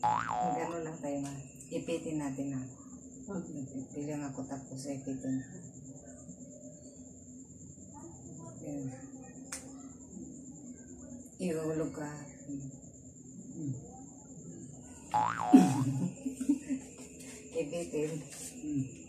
Gano'n lang tayo, ma. Ipitin natin na. Bilang ako tapos ipitin. Yan. Ihulog ka. Ipitin.